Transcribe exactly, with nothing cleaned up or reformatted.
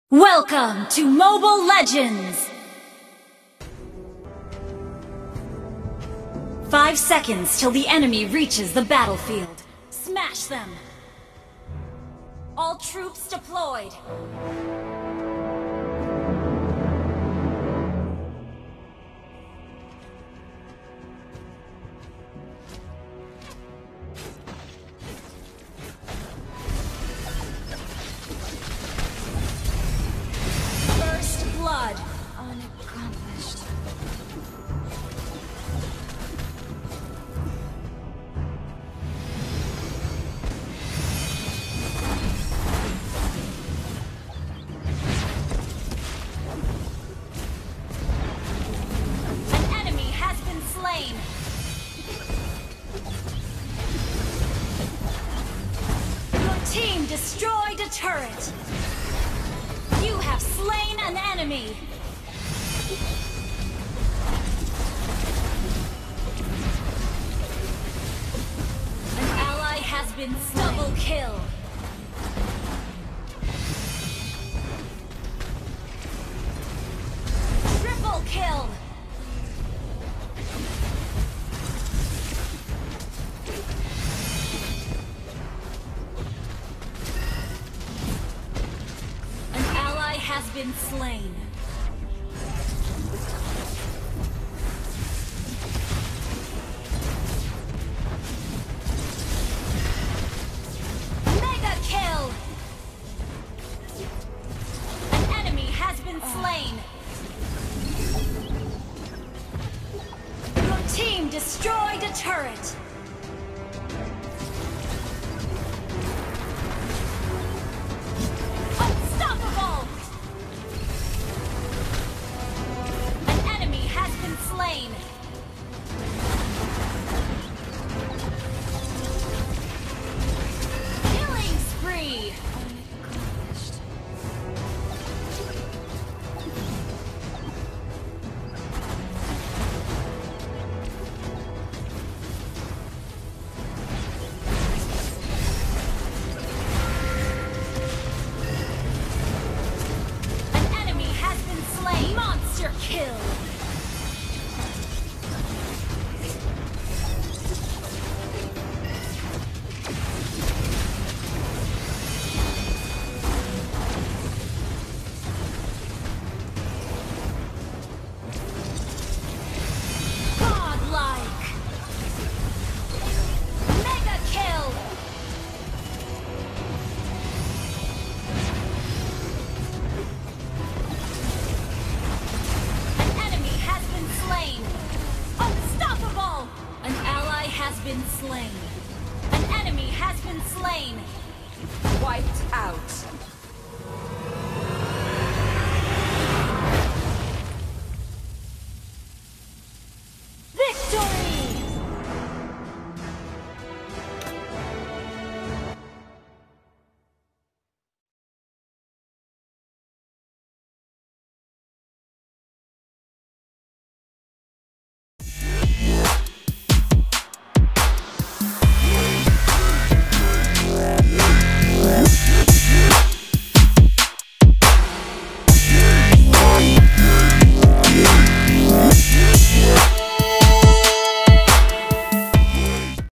Welcome to Mobile Legends! Five seconds till the enemy reaches the battlefield. Smash them! All troops deployed! Blood. Unaccomplished. An enemy has been slain. Your team destroyed a turret. You have slain an enemy! An ally has been double kill. Triple kill! Has been slain. Mega kill! An enemy has been slain. Your team destroyed a turret. Slain. Killing spree. Unaccomplished. An enemy has been slain. Monster kill. Has been slain. An enemy has been slain. Wiped out.